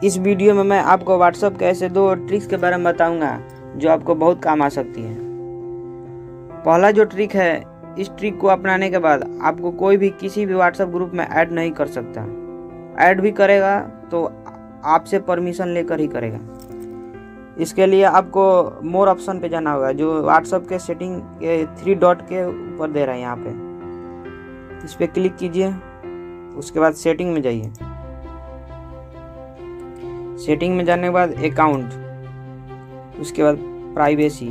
इस वीडियो में मैं आपको व्हाट्सएप के ऐसे 2 ट्रिक्स के बारे में बताऊंगा जो आपको बहुत काम आ सकती है। पहला जो ट्रिक है, इस ट्रिक को अपनाने के बाद आपको कोई भी किसी भी व्हाट्सएप ग्रुप में ऐड नहीं कर सकता। ऐड भी करेगा तो आपसे परमिशन लेकर ही करेगा। इसके लिए आपको मोर ऑप्शन पे जाना होगा, जो व्हाट्सएप के सेटिंग के 3 डॉट के ऊपर दे रहा है। यहाँ पे इस पर क्लिक कीजिए। उसके बाद सेटिंग में जाइए। सेटिंग में जाने के बाद अकाउंट, उसके बाद प्राइवेसी।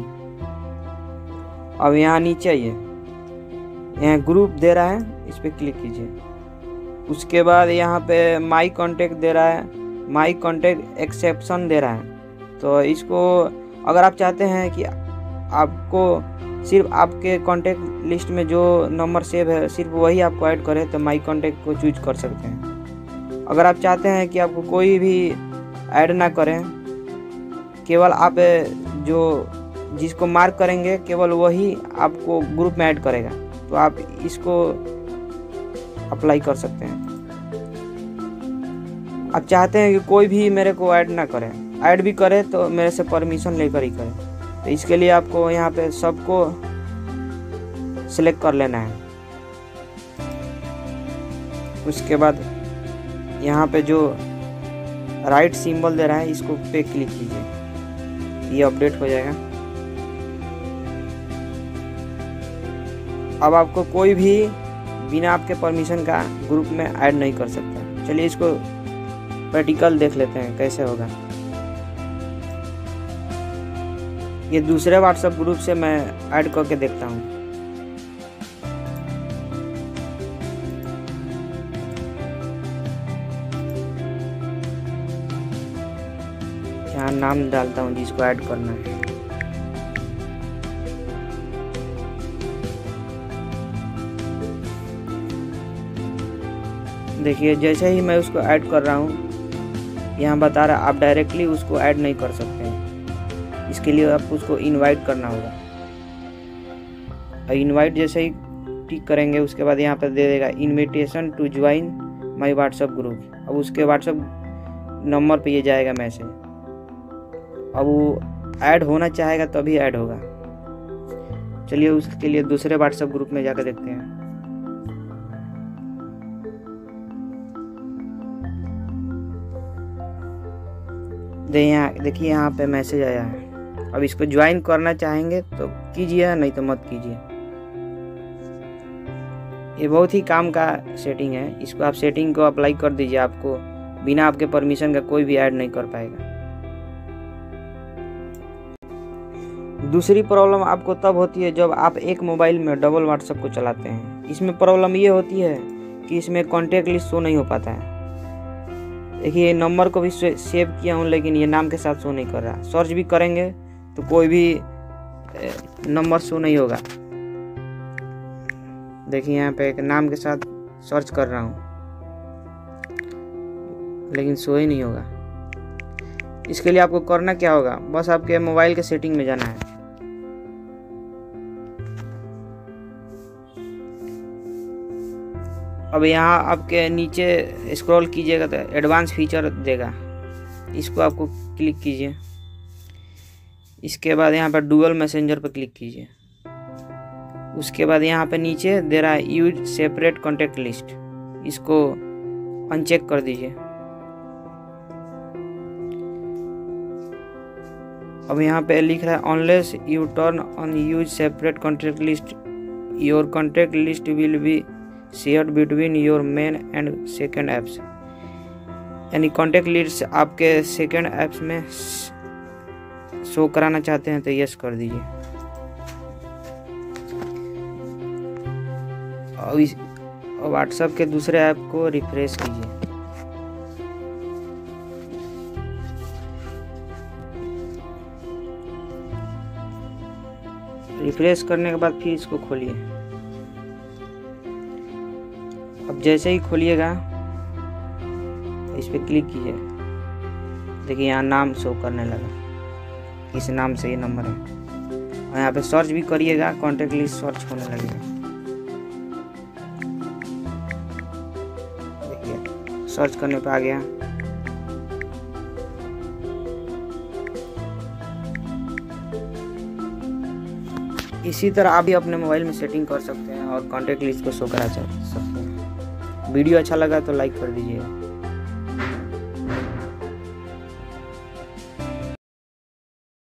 अब यहाँ नीचे आइए, यहाँ ग्रुप दे रहा है, इस पर क्लिक कीजिए। उसके बाद यहाँ पे माई कॉन्टेक्ट दे रहा है, माई कॉन्टेक्ट एक्सेप्शन दे रहा है। तो इसको अगर आप चाहते हैं कि आपको सिर्फ आपके कॉन्टेक्ट लिस्ट में जो नंबर सेव है सिर्फ वही आपको ऐड करे, तो माई कॉन्टेक्ट को चूज कर सकते हैं। अगर आप चाहते हैं कि आपको कोई भी ऐड ना करें, केवल आप जो जिसको मार्क करेंगे केवल वही आपको ग्रुप में ऐड करेगा, तो आप इसको अप्लाई कर सकते हैं। आप चाहते हैं कि कोई भी मेरे को ऐड ना करे, ऐड भी करे तो मेरे से परमिशन लेकर ही करे, तो इसके लिए आपको यहाँ पे सबको सिलेक्ट कर लेना है। उसके बाद यहाँ पे जो राइट सिंबल दे रहा है इसको पे क्लिक कीजिए, ये अपडेट हो जाएगा। अब आपको कोई भी बिना आपके परमिशन का ग्रुप में ऐड नहीं कर सकता। चलिए इसको प्रैक्टिकल देख लेते हैं कैसे होगा। ये दूसरे व्हाट्सएप ग्रुप से मैं ऐड करके देखता हूँ। यहाँ नाम डालता हूँ जिसको ऐड करना है। देखिए जैसे ही मैं उसको ऐड कर रहा हूँ, यहाँ बता रहा आप डायरेक्टली उसको ऐड नहीं कर सकते हैं। इसके लिए आपको उसको इनवाइट करना होगा। और इनवाइट जैसे ही टिक करेंगे उसके बाद यहाँ पर दे देगा invitation to join my WhatsApp group. अब उसके व्हाट्सएप नंबर पे ये जाएगा मैसेज। अब वो ऐड होना चाहेगा तभी ऐड होगा। चलिए उसके लिए दूसरे व्हाट्सएप ग्रुप में जाकर देखते हैं। देखिए यहाँ पे मैसेज आया है। अब इसको ज्वाइन करना चाहेंगे तो कीजिए, नहीं तो मत कीजिए। ये बहुत ही काम का सेटिंग है। इसको आप सेटिंग को अप्लाई कर दीजिए, आपको बिना आपके परमिशन का कोई भी ऐड नहीं कर पाएगा। दूसरी प्रॉब्लम आपको तब होती है जब आप एक मोबाइल में डबल व्हाट्सएप को चलाते हैं। इसमें प्रॉब्लम ये होती है कि इसमें कॉन्टेक्ट लिस्ट शो नहीं हो पाता है। देखिए नंबर को भी सेव किया हूँ लेकिन ये नाम के साथ शो नहीं कर रहा। सर्च भी करेंगे तो कोई भी नंबर शो नहीं होगा। देखिए यहाँ पे एक नाम के साथ सर्च कर रहा हूँ लेकिन शो ही नहीं होगा। इसके लिए आपको करना क्या होगा, बस आपके मोबाइल के सेटिंग में जाना है। अब यहाँ आपके नीचे स्क्रॉल कीजिएगा तो एडवांस फीचर देगा, इसको आपको क्लिक कीजिए। इसके बाद यहाँ पर डुअल मैसेंजर पर क्लिक कीजिए। उसके बाद यहाँ पे नीचे दे रहा है यूज सेपरेट कॉन्टेक्ट लिस्ट, इसको अनचेक कर दीजिए। अब यहाँ पे लिख रहा है unless you turn on use separate contact list your contact list will be shared between your main and second apps. यानी कॉन्टेक्ट लिस्ट आपके सेकेंड ऐप्स में शो कराना चाहते हैं तो यस कर दीजिए। और व्हाट्सएप के दूसरे ऐप को रिफ्रेश कीजिए। रिफ्रेश करने के बाद फिर इसको खोलिए। अब जैसे ही खोलिएगा इस पर क्लिक कीजिए। देखिए यहाँ नाम शो करने लगा, इस नाम से ये नंबर है। और यहाँ पे सर्च भी करिएगा, कॉन्टेक्ट लिस्ट सर्च होने लगेगा। देखिए सर्च करने पे आ गया। इसी तरह आप भी अपने मोबाइल में सेटिंग कर सकते हैं और कॉन्टैक्ट लिस्ट को शो करा सकते हैं। वीडियो अच्छा लगा तो लाइक कर दीजिए।